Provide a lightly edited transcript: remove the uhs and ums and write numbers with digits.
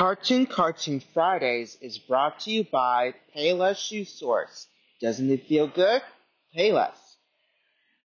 Cartoon Fridays is brought to you by Payless Shoe Source. Doesn't it feel good? Payless.